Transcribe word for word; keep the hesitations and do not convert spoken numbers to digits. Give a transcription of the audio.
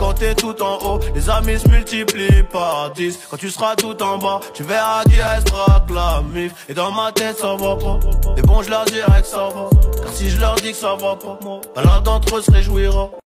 quand t'es tout en haut, les amis se multiplient par dix. Quand tu seras tout en bas, tu verras qui restera que la mif. Et dans ma tête ça va pas, mais bon je leur dirai que ça va, car si je leur dis que ça va pas, pas l'un d'entre eux se réjouira.